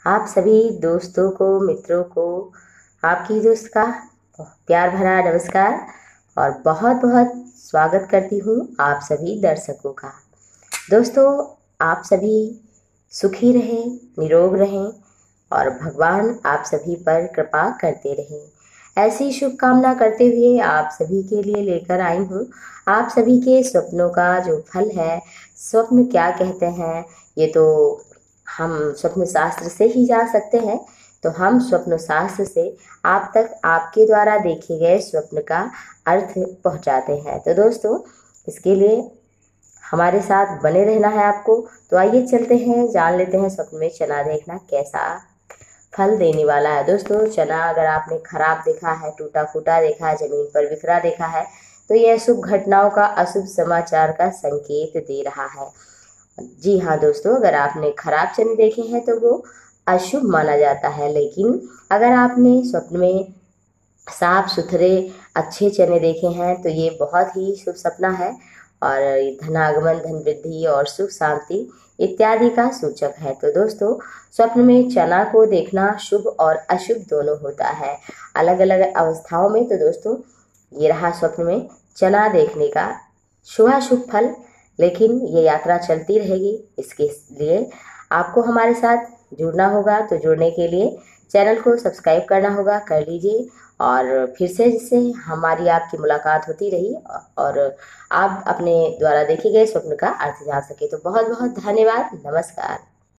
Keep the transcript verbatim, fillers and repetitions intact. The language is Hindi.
आप सभी दोस्तों को, मित्रों को आपकी दोस्त का प्यार भरा नमस्कार और बहुत बहुत स्वागत करती हूँ आप सभी दर्शकों का। दोस्तों, आप सभी सुखी रहें, निरोग रहें और भगवान आप सभी पर कृपा करते रहें। ऐसी शुभकामना करते हुए आप सभी के लिए लेकर आई हूँ आप सभी के स्वप्नों का जो फल है। स्वप्न क्या कहते हैं ये तो हम स्वप्न शास्त्र से ही जान सकते हैं, तो हम स्वप्न शास्त्र से आप तक आपके द्वारा देखे गए स्वप्न का अर्थ पहुंचाते हैं। तो दोस्तों, इसके लिए हमारे साथ बने रहना है आपको। तो आइए चलते हैं, जान लेते हैं स्वप्न में चना देखना कैसा फल देने वाला है। दोस्तों, चना अगर आपने खराब देखा है, टूटा फूटा देखा है, जमीन पर बिखरा देखा है, तो यह शुभ घटनाओं का, अशुभ समाचार का संकेत दे रहा है। जी हाँ दोस्तों, अगर आपने खराब चने देखे हैं तो वो अशुभ माना जाता है, लेकिन अगर आपने स्वप्न में साफ सुथरे अच्छे चने देखे हैं तो ये बहुत ही शुभ सपना है और धनागमन, धन वृद्धि और सुख शांति इत्यादि का सूचक है। तो दोस्तों, स्वप्न में चना को देखना शुभ और अशुभ दोनों होता है, अलग अलग अवस्थाओं में। तो दोस्तों, ये रहा स्वप्न में चना देखने का शुभाशुभ फल, लेकिन ये यात्रा चलती रहेगी। इसके लिए आपको हमारे साथ जुड़ना होगा। तो जुड़ने के लिए चैनल को सब्सक्राइब करना होगा, कर लीजिए और फिर से जिससे हमारी आपकी मुलाकात होती रही और आप अपने द्वारा देखे गए स्वप्न का अर्थ जान सके। तो बहुत बहुत धन्यवाद, नमस्कार।